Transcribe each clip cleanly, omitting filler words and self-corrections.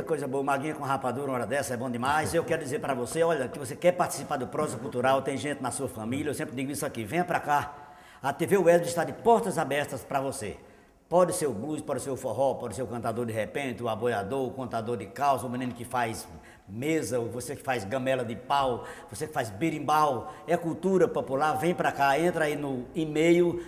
coisa boa, Maguinha com rapadura, uma hora dessa, é bom demais. Eu quero dizer para você, olha, que você quer participar do Prosa Cultural, tem gente na sua família, eu sempre digo isso aqui, venha para cá. A TV Wesley está de portas abertas para você. Pode ser o blues, pode ser o forró, pode ser o cantador de repente, o aboiador, o contador de calça, o menino que faz mesa, você que faz gamela de pau, você que faz berimbau, é cultura popular, vem para cá, entra aí no e-mail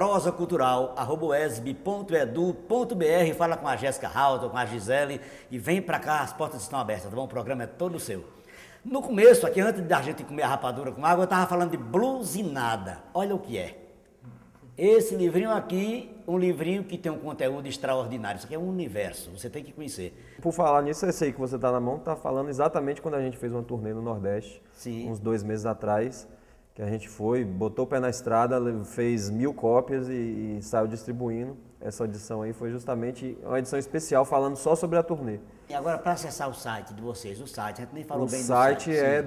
prosacultural@wesb.edu.br, fala com a Jéssica Halton, com a Gisele e vem para cá, as portas estão abertas, tá bom? O programa é todo seu. No começo, aqui antes da gente comer a rapadura com água, eu estava falando de blues e nada. Olha o que é. Esse livrinho aqui, um livrinho que tem um conteúdo extraordinário. Isso aqui é um universo, você tem que conhecer. Por falar nisso, esse aí que você está na mão, está falando exatamente quando a gente fez uma turnê no Nordeste, Sim. Uns 2 meses atrás, que a gente foi, botou o pé na estrada, fez 1000 cópias e saiu distribuindo. Essa edição aí foi justamente uma edição especial falando só sobre a turnê. E agora, para acessar o site de vocês, a gente nem falou bem do site. O site é sim.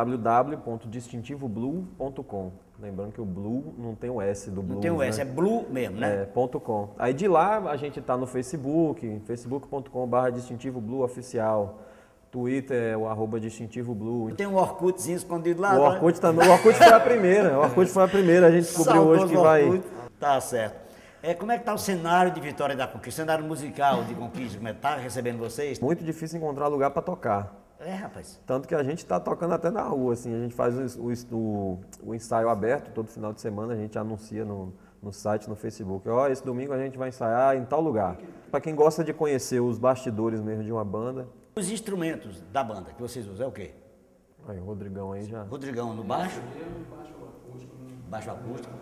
www.distintivoblue.com. Lembrando que o Blue não tem o S do Blue. Não tem o S, né? É Blue mesmo, né? É, .com. Aí de lá a gente está no Facebook, facebook.com/distintivoblue-oficial. Twitter é o @distintivoblue. Tem um Orkutzinho escondido lá. O Orkut também. O Orkut foi a primeira. O Orkut foi a primeira. A gente descobriu hoje que vai. Tá certo. Como é que está o cenário de Vitória da Conquista? O cenário musical de Conquista, como é que está recebendo vocês? Muito difícil encontrar lugar para tocar. Rapaz. Tanto que a gente está tocando até na rua, assim, a gente faz o ensaio aberto todo final de semana, a gente anuncia no site, no Facebook. Esse domingo a gente vai ensaiar em tal lugar. Para quem gosta de conhecer os bastidores mesmo de uma banda. Os instrumentos da banda que vocês usam é o quê? Aí, o Rodrigão aí já. Rodrigão no baixo? Baixo acústico.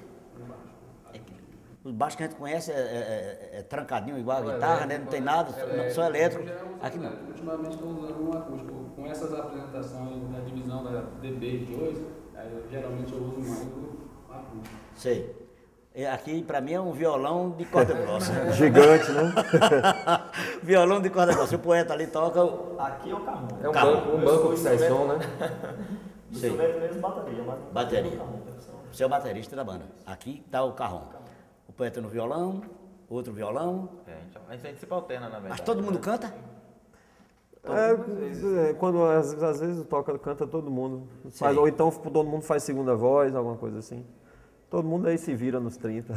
O baixo que a gente conhece é trancadinho igual a guitarra, né? Não tem nada, só elétrico. Aqui não. Ultimamente estou usando um acústico. Com essas apresentações da divisão da DB de hoje, geralmente eu uso mais o acústico. Sei. Aqui para mim é um violão de corda grossa. Gigante, né? Violão de corda grossa. O poeta ali toca. Aqui é o carrom. É um banco que sai som, né? Sei. Mesmo bateria. Bateria. Você é o baterista da banda. Aqui está o carrom. O poeta no violão, outro violão. A gente se alterna, na verdade. Mas todo mundo canta? Quando às vezes canta todo mundo. Ou então todo mundo faz segunda voz, alguma coisa assim. Todo mundo aí se vira nos 30.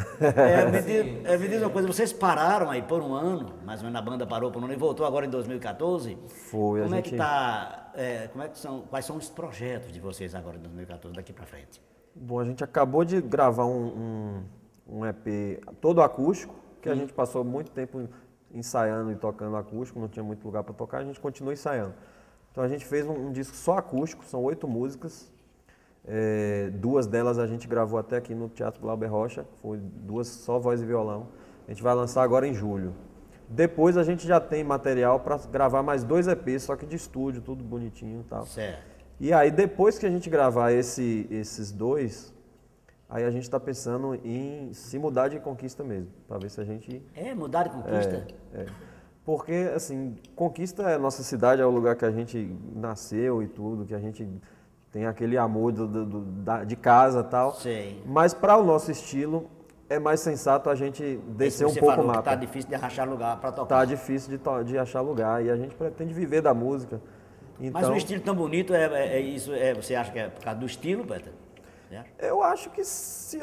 Me diz uma coisa, vocês pararam aí por um ano, mais ou menos a banda parou por um ano e voltou agora em 2014. Foi, Como é que tá, quais são os projetos de vocês agora em 2014, daqui para frente? Bom, a gente acabou de gravar um EP todo acústico, que a gente passou muito tempo ensaiando e tocando acústico, não tinha muito lugar para tocar, a gente continua ensaiando. Então a gente fez um disco só acústico, são 8 músicas, 2 delas a gente gravou até aqui no Teatro Glauber Rocha, foi 2 só voz e violão. A gente vai lançar agora em julho. Depois a gente já tem material para gravar mais 2 EPs, só que de estúdio, tudo bonitinho e tal. Certo. E aí depois que a gente gravar esses 2, aí a gente está pensando em se mudar de Conquista mesmo, para ver se a gente... Mudar de Conquista? Porque, assim, Conquista é a nossa cidade, é o lugar que a gente nasceu e tudo, que a gente tem aquele amor de casa e tal. Sei. Mas para o nosso estilo, é mais sensato a gente descer um pouco o mapa. Tá difícil de achar lugar para tocar. Tá difícil de achar lugar e a gente pretende viver da música. Então, mas um estilo tão bonito, você acha que é por causa do estilo, Peter? Eu acho que se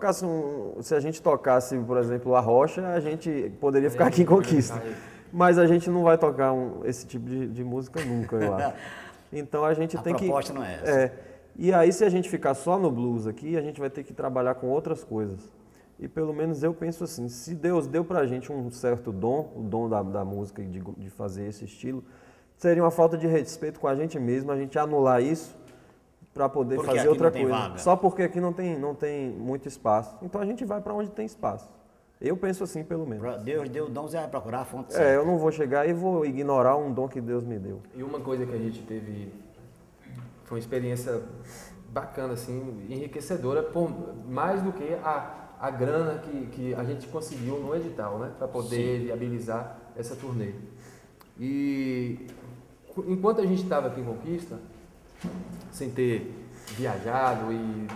a gente tocasse, por exemplo, a Rocha, a gente poderia ficar aqui em Conquista. Mas a gente não vai tocar esse tipo de música nunca, eu acho. Então a gente tem que... A proposta não é essa. E aí se a gente ficar só no blues aqui, a gente vai ter que trabalhar com outras coisas. E pelo menos eu penso assim, se Deus deu pra gente um certo dom, o dom da música e de fazer esse estilo, seria uma falta de respeito com a gente mesmo, a gente anular isso para poder fazer outra coisa. Vaga. Só porque aqui não tem muito espaço. Então a gente vai para onde tem espaço. Eu penso assim, pelo menos. Deus deu o dom, você vai procurar a fonte certa. Eu não vou chegar e vou ignorar um dom que Deus me deu. E uma coisa que a gente teve, foi uma experiência bacana, assim, enriquecedora, por mais do que a grana que a gente conseguiu no edital, né? Para poder viabilizar essa turnê. E enquanto a gente estava aqui em Conquista, sem ter viajado e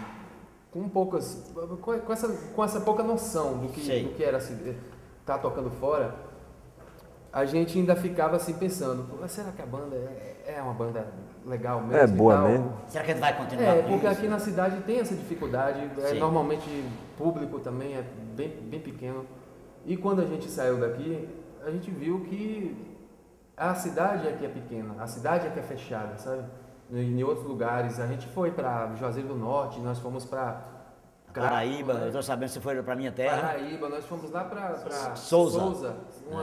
com essa pouca noção do que era estar tocando fora, a gente ainda ficava assim pensando, será que a banda é uma banda legal mesmo? É boa e tal? mesmo. Será que ele vai continuar com Porque isso? aqui na cidade tem essa dificuldade, Sim. normalmente público também é bem pequeno. E quando a gente saiu daqui, a gente viu que a cidade é que é pequena, a cidade é que é fechada, sabe? Em outros lugares, a gente foi para Juazeiro do Norte, nós fomos para Paraíba, eu tô sabendo que você foi pra minha terra. Paraíba, nós fomos lá para Souza.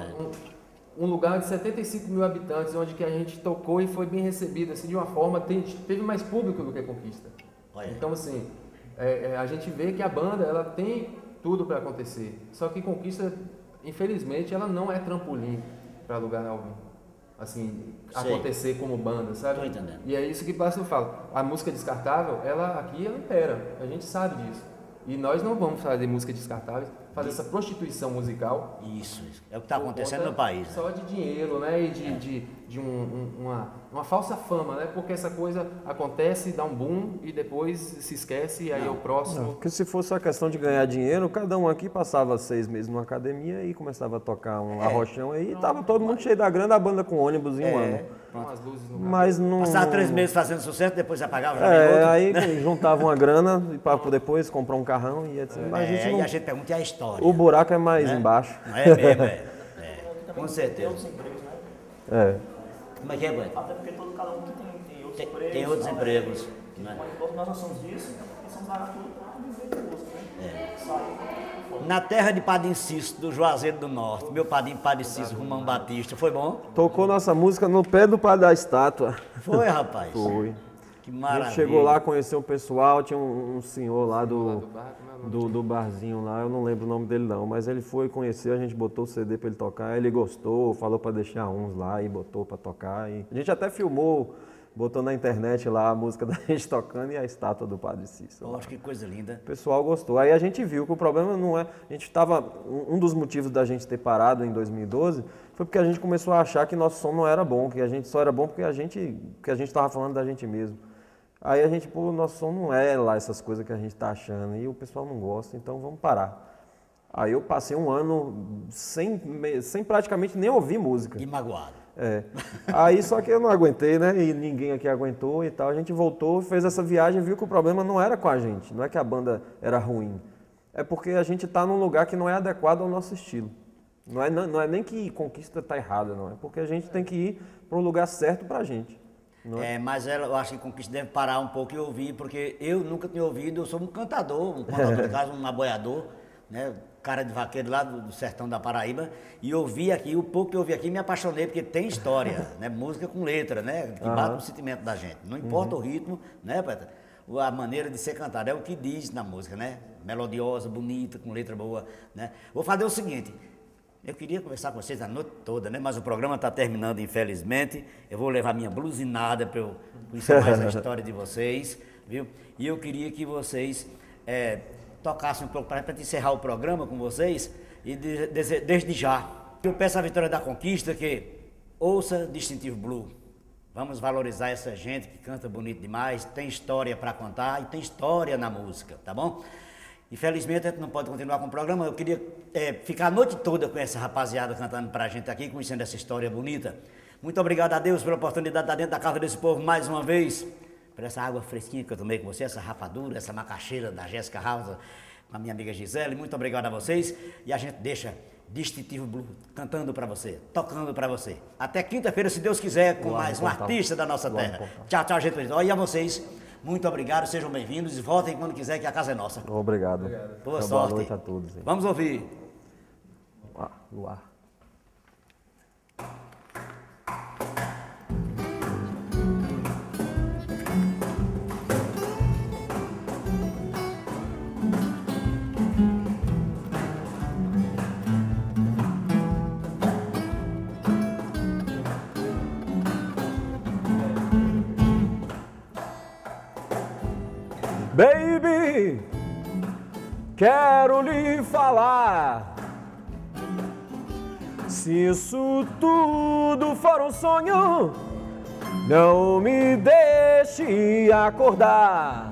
um lugar de 75 mil habitantes, onde que a gente tocou e foi bem recebido, assim, de uma forma, teve mais público do que Conquista. Olha. Então, assim, a gente vê que a banda, ela tem tudo para acontecer, só que Conquista, infelizmente, ela não é trampolim para lugar algum, assim, Sei. acontecer como banda, sabe? Tô entendendo. E é isso que eu falo, a música descartável, aqui ela impera, a gente sabe disso. E nós não vamos fazer música descartável, fazer essa prostituição musical. Isso. É o que está por acontecendo conta no país. Né? Só de dinheiro, né? E de uma falsa fama, né? Porque essa coisa acontece, dá um boom e depois se esquece e aí é o próximo. Porque se fosse a questão de ganhar dinheiro, cada um aqui passava 6 meses numa academia e começava a tocar um arrochão aí, e tava todo mundo cheio da grana, a banda com ônibus em um ano. Com as luzes no Mas não... Passava 3 meses fazendo sucesso, depois apagava já vem outro. aí juntava uma grana para depois comprar um carrão e etc. Mas a gente não... E a gente pergunta e a história. O buraco é mais embaixo. É mesmo, com certeza. Tem outros empregos, né? É. Como é que é, Gwen? Até porque cada um tem outros empregos. Tem outros tal, empregos. Né? Mas nós não somos disso, e somos vagabundos para viver de música, né? Sair. Na terra de Padre Inciso, do Juazeiro do Norte, meu padrinho Padre Inciso, Romão Batista, foi bom? Tocou nossa música no pé do pai da estátua. Foi, rapaz? Foi. Que A maravilha. gente chegou lá, conheceu o pessoal, tinha um senhor lá Lá do bar, como é o nome? do barzinho lá, eu não lembro o nome dele não, mas ele foi conhecer, a gente botou o CD pra ele tocar, ele gostou, falou pra deixar uns lá e botou pra tocar. E a gente até filmou, botou na internet lá a música da gente tocando e a estátua do Padre Cícero. Poxa, que coisa linda. O pessoal gostou. Aí a gente viu que o problema não é... A gente estava... Um dos motivos da gente ter parado em 2012 foi porque a gente começou a achar que nosso som não era bom, que a gente só era bom porque a gente estava falando da gente mesmo. Aí a gente, nosso som não é lá essas coisas que a gente está achando e o pessoal não gosta, então vamos parar. Aí eu passei um ano sem praticamente nem ouvir música. E magoado. Aí só que eu não aguentei, né? E ninguém aqui aguentou e tal. A gente voltou, fez essa viagem, viu que o problema não era com a gente, não é que a banda era ruim. É porque a gente está num lugar que não é adequado ao nosso estilo. Não é nem que Conquista está errada, não. É porque a gente tem que ir para um lugar certo para a gente. Mas eu acho que Conquista deve parar um pouco e ouvir, porque eu nunca tinha ouvido, eu sou um cantador, de casa, um aboiador, né? Cara de vaqueiro lá do sertão da Paraíba, e ouvi aqui, o pouco que eu ouvi aqui me apaixonei, porque tem história, né? Música com letra, né? Que bate no sentimento da gente. Não importa o ritmo, né, Petra? A maneira de ser cantada, é o que diz na música, né? Melodiosa, bonita, com letra boa, né? Vou fazer o seguinte, eu queria conversar com vocês a noite toda, né? Mas o programa está terminando, infelizmente. Eu vou levar minha blusinada para eu conhecer mais a história de vocês, viu? E eu queria que vocês tocassem um pouco para encerrar o programa com vocês. E desde já, eu peço à Vitória da Conquista que ouça Distintivo Blue. Vamos valorizar essa gente que canta bonito demais, tem história para contar e tem história na música, tá bom? Infelizmente a gente não pode continuar com o programa, eu queria ficar a noite toda com essa rapaziada cantando pra gente aqui, conhecendo essa história bonita. Muito obrigado a Deus pela oportunidade de estar dentro da casa desse povo mais uma vez, por essa água fresquinha que eu tomei com você, essa rapadura, essa macaxeira da Jéssica House, com a minha amiga Gisele, muito obrigado a vocês, e a gente deixa Distintivo Blue cantando pra você, tocando pra você. Até quinta-feira, se Deus quiser, com mais um artista da nossa terra. Tchau, tchau, gente. E a vocês, muito obrigado, sejam bem-vindos e voltem quando quiser, que a casa é nossa. Obrigado. Boa Boa sorte. noite a todos. Hein? Vamos ouvir. Luar. Baby, quero lhe falar. Se isso tudo for um sonho, não me deixe acordar.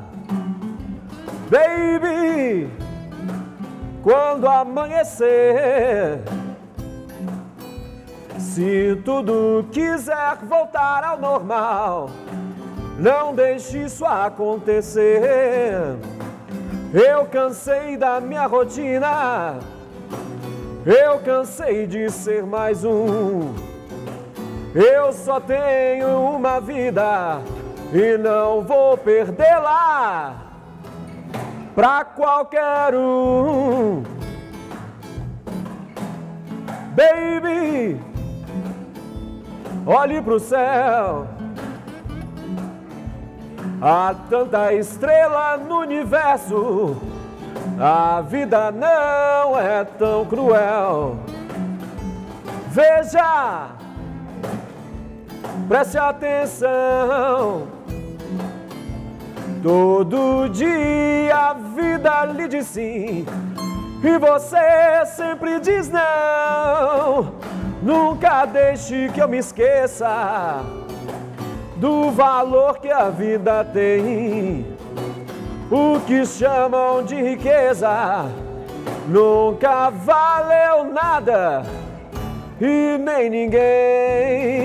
Baby, quando amanhecer, Se tudo quiser voltar ao normal, não deixe isso acontecer. Eu cansei da minha rotina, eu cansei de ser mais um. Eu só tenho uma vida e não vou perdê-la pra qualquer um. Baby, olhe pro céu. Há tanta estrela no universo, a vida não é tão cruel. Veja, preste atenção. Todo dia a vida lhe diz sim, e você sempre diz não. Nunca deixe que eu me esqueça do valor que a vida tem. O que chamam de riqueza nunca valeu nada e nem ninguém.